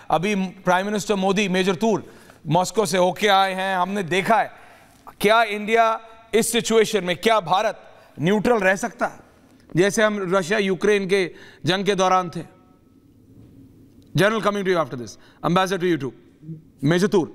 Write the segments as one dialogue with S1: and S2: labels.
S1: अभी prime minister Modi major Toor Moscow से होके आए हैं, हमने देखा है। क्या इंडिया इस सिचुएशन में, क्या भारत न्यूट्रल रह सकता है जैसे हम रशिया यूक्रेन के जंग के दौरान थे? General, coming to you after this, ambassador to you too, major Toor.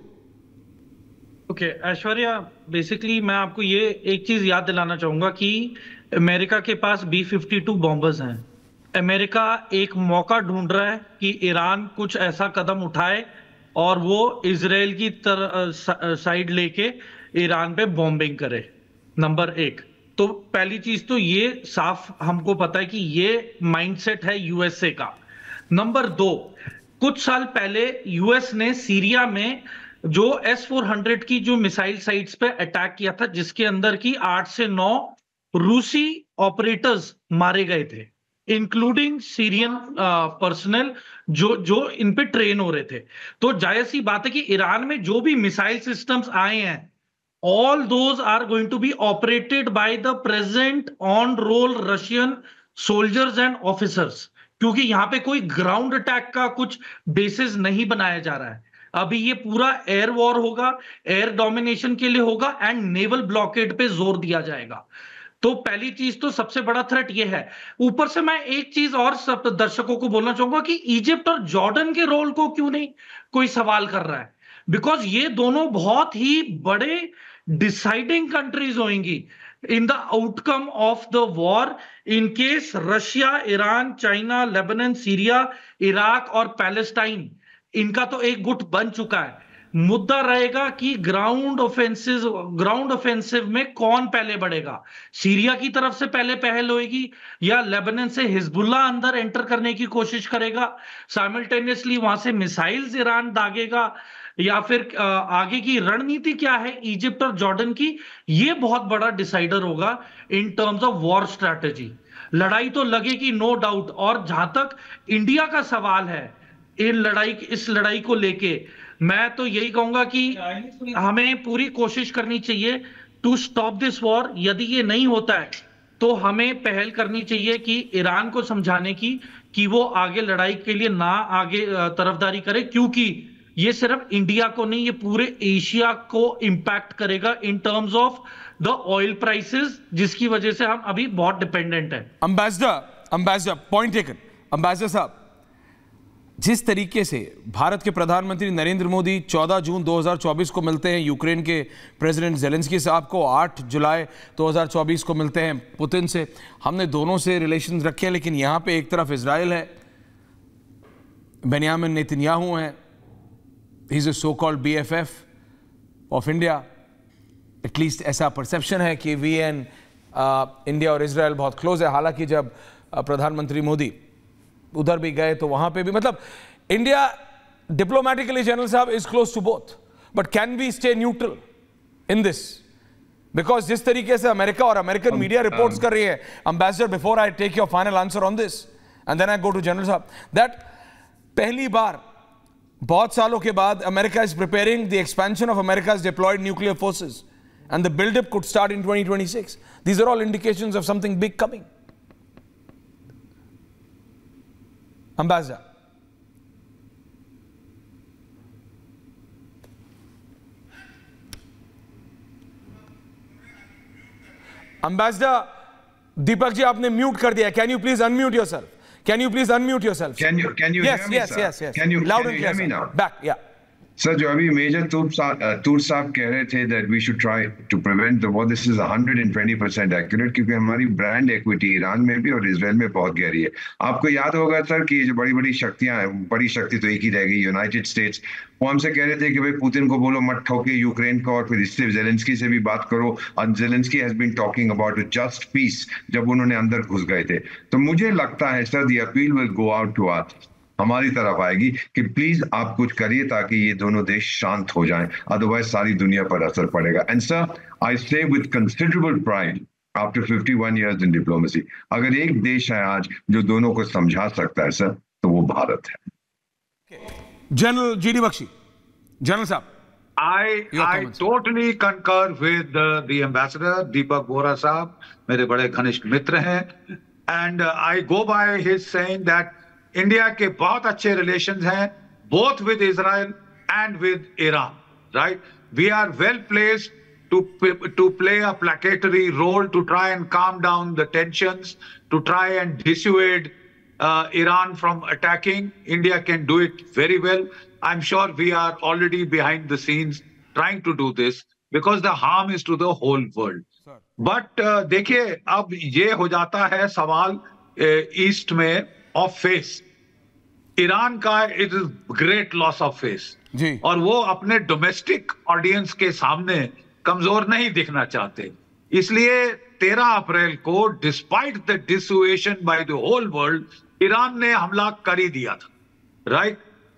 S2: Okay Aishwarya, basically मैं आपको ये एक चीज याद दिलाना चाहूंगा कि अमेरिका के पास B-52 बॉम्बर्स हैं। अमेरिका एक मौका ढूंढ रहा है कि ईरान कुछ ऐसा कदम उठाए और वो इजराइल की साइड लेके ईरान पे बॉम्बिंग करे। नंबर एक, तो पहली चीज तो ये साफ हमको पता है कि ये माइंडसेट है यूएसए का। नंबर दो, कुछ साल पहले यूएस ने सीरिया में जो S-400 की जो मिसाइल साइट्स पे अटैक किया था, जिसके अंदर की 8 से 9 रूसी ऑपरेटर्स मारे गए थे, इंक्लूडिंग सीरियन पर्सनल जो इन पे ट्रेन हो रहे थे। तो जाहिर सी बात है कि ईरान में जो भी मिसाइल सिस्टम्स आए हैं, all those are going to be operated by the present on roll Russian soldiers and officers, क्योंकि यहां पे कोई ग्राउंड अटैक का कुछ बेसिस नहीं बनाया जा रहा है। अभी ये पूरा एयर वॉर होगा, एयर डोमिनेशन के लिए होगा एंड नेवल ब्लॉकेड पे जोर दिया जाएगा। तो पहली चीज तो सबसे बड़ा थ्रेट ये है। ऊपर से मैं एक चीज और सब दर्शकों को बोलना चाहूंगा कि इजिप्ट और जॉर्डन के रोल को क्यों नहीं कोई सवाल कर रहा है, बिकॉज ये दोनों बहुत ही बड़े डिसाइडिंग कंट्रीज होंगी in the outcome of the war, in case Russia, Iran, China, Lebanon, Syria, Iraq और पैलेस्टाइन इनका तो एक गुट बन चुका है। मुद्दा रहेगा कि ग्राउंड ऑफेंसिव में कौन पहले बढ़ेगा। सीरिया की तरफ से पहले पहल होगी या लेबनान से हिजबुल्ला अंदर एंटर करने की कोशिश करेगा, साइमल्टेनियसली वहां से मिसाइल्स ईरान दागेगा, या फिर आगे की रणनीति क्या है इजिप्ट और जॉर्डन की, ये बहुत बड़ा डिसाइडर होगा in terms of war strategy. लड़ाई तो लगेगी नो डाउट। और जहां तक इंडिया का सवाल है इस लड़ाई को लेके, मैं तो यही कहूंगा कि हमें पूरी कोशिश करनी चाहिए टू स्टॉप दिस वॉर। यदि ये नहीं होता है तो हमें पहल करनी चाहिए कि ईरान को समझाने की कि वो आगे लड़ाई के लिए ना आगे तरफदारी करे, क्योंकि ये सिर्फ इंडिया को नहीं, ये पूरे एशिया को इंपैक्ट करेगा in terms of the oil prices, जिसकी वजह से हम अभी बहुत डिपेंडेंट हैं।
S1: Ambassador, point taken. अंबेसडर साहब, जिस तरीके से भारत के प्रधानमंत्री नरेंद्र मोदी 14 जून 2024 को मिलते हैं यूक्रेन के प्रेसिडेंट ज़ेलेंस्की साहब को, 8 जुलाई 2024 को मिलते हैं पुतिन से, हमने दोनों से रिलेशंस रखे हैं, लेकिन यहां पे एक तरफ इजराइल है, बेंयामिन नेतन्याहू हैं, he is a so called BFF of India, at least ऐसा परसेप्शन है कि VN इंडिया और इजराइल बहुत क्लोज है। हालांकि जब प्रधानमंत्री मोदी उधर भी गए तो वहां पे भी, मतलब इंडिया डिप्लोमेटिकली, जनरल साहब, is close to both, but can we stay neutral in this? Because जिस तरीके से अमेरिका और अमेरिकन मीडिया रिपोर्ट्स कर रही है, ambassador, before I take your final answer on this and then I go to general साहब, that पहली बार बहुत सालों के बाद America is preparing the expansion of America's deployed nuclear forces and the build-up could start in 2026. These are all indications of something big coming. Ambassador. Ambassador, Deepak ji, आपने mute कर दिया. Can you please unmute yourself? Can you please unmute yourself?
S3: Can you
S1: yes,
S3: hear me,
S1: yes,
S3: sir?
S1: yes, yes.
S3: Can you
S1: loud and
S3: hear
S1: clear,
S3: me now?
S1: Back, yeah.
S3: Sir, जो अभी major तूर साहब कह रहे थे that we should try to prevent the war, this is 120% accurate, क्योंकि हमारी brand equity Iran में भी और इजराइल में बहुत गहरी है। आपको याद होगा सर कि ये जो बड़ी बड़ी शक्तियां हैं, बड़ी शक्ति तो एक ही रहेगी, यूनाइटेड स्टेट्स, वो हमसे कह रहे थे कि भाई पुतिन को बोलो मत ठोके यूक्रेन को, और फिर इससे जेलेंस्की से भी बात करो, और Zelensky has been talking about a just peace जब उन्होंने अंदर घुस गए थे। तो मुझे लगता है sir, the appeal will go out to us, हमारी तरफ आएगी कि प्लीज आप कुछ करिए ताकि ये दोनों देश शांत हो जाएं, अदरवाइज सारी दुनिया पर असर पड़ेगा। And sir, I say with considerable pride after 51 years in diplomacy, अगर एक देश है आज जो दोनों को समझा सकता है सर, तो वो भारत है।
S1: जनरल GD बख्शी, जनरल साहब,
S4: I totally concur with the ambassador Deepak Bohra साहब, मेरे बड़े घनिष्ठ मित्र हैं, and I go by his saying that India के बहुत अच्छे रिलेशंस हैं both with Israel and with Iran, right? We are well placed to play a placatory role to try and calm down the tensions, to try and dissuade Iran from attacking. India can do it very well. I'm sure we are already behind the scenes trying to do this because the harm is to the whole world. But देखिए अब ये हो जाता है सवाल ईस्ट में of face. Iran का it is great loss of face और वो अपने डोमेस्टिक ऑडियंस के सामने कमजोर नहीं दिखना चाहते. इसलिए 13 अप्रैल को despite the dissuasion by the whole world Iran ने हमला कर ही दिया था, राइट?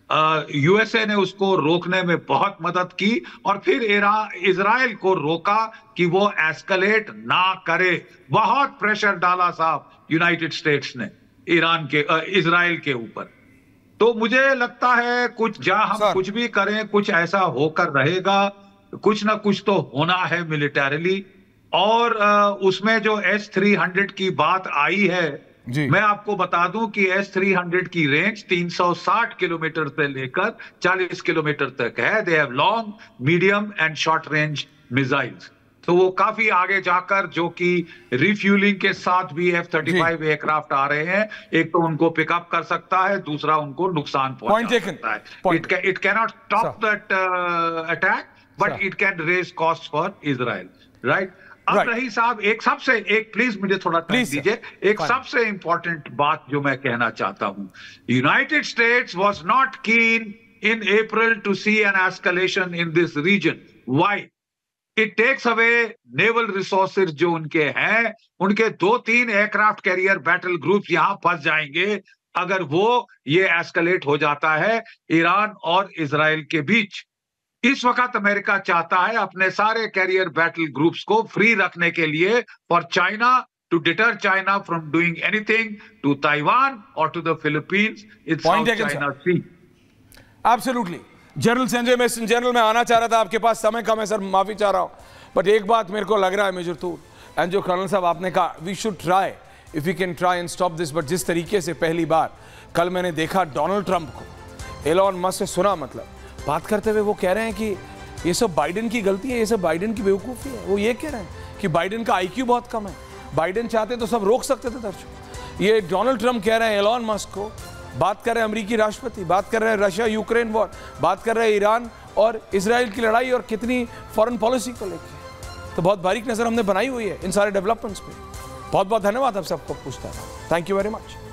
S4: यूएसए ने उसको रोकने में बहुत मदद की और फिर इजराइल को रोका कि वो एस्केलेट ना करे. बहुत प्रेशर डाला साहब यूनाइटेड स्टेट्स ने ईरान के इजराइल के ऊपर. तो मुझे लगता है कुछ जहां हम कुछ भी करें कुछ ऐसा होकर रहेगा. कुछ ना कुछ तो होना है मिलिटरीली. और उसमें जो S-300 की बात आई है, मैं आपको बता दूं कि S-300 की रेंज 360 किलोमीटर से लेकर 40 किलोमीटर तक है. They have long, medium and short range missiles. तो वो काफी आगे जाकर, जो कि रिफ्यूलिंग के साथ भी F-35 एयरक्राफ्ट आ रहे हैं, एक तो उनको पिकअप कर सकता है, दूसरा उनको नुकसान पहुंचा सकता है. It cannot stop that attack but it can raise cost for Israel, right? अब रही साहब एक प्लीज मुझे थोड़ा टाइम दीजिए. एक सबसे इंपॉर्टेंट बात जो मैं कहना चाहता हूं, United states was not keen in April to see an escalation in this region. Why? It takes away naval resources जो उनके हैं. उनके 2-3 एयरक्राफ्ट कैरियर बैटल ग्रुप्स यहां फंस जाएंगे अगर वो ये एस्केलेट हो जाता है ईरान और इजराइल के बीच. इस वक्त अमेरिका चाहता है अपने सारे कैरियर बैटल ग्रुप्स को फ्री रखने के लिए for China, to deter China from doing anything to Taiwan और to the Philippines in South China Sea.
S1: Absolutely. General Sanjay Meston general, मैं आना चाह रहा था, आपके पास समय कम है सर, माफी चाह रहा हूं. बट एक बात मेरे को लग रहा है मेजर तूर एंड जो कर्नल साहब आपने कहा, we should try if we can try and stop this. But जिस तरीके से पहली बार कल मैंने देखा डोनाल्ड ट्रंप को एलॉन मस्क से सुना, मतलब बात करते हुए वो कह रहे हैं कि ये सब बाइडेन की गलती है, ये सब बाइडेन की बेवकूफ़ी है. वो ये कह रहे हैं कि बाइडेन का IQ बहुत कम है, बाइडेन चाहते तो सब रोक सकते थे दर्शक. ये डोनाल्ड ट्रंप कह रहे हैं एलॉन मस्क को. बात कर रहे हैं अमेरिकी राष्ट्रपति, बात कर रहे हैं रशिया यूक्रेन वॉर, बात कर रहे हैं ईरान और इजराइल की लड़ाई और कितनी फॉरेन पॉलिसी को लेकर. तो बहुत बारीक नज़र हमने बनाई हुई है इन सारे डेवलपमेंट्स पे. बहुत बहुत धन्यवाद आप सबको पूछता है. Thank you very much.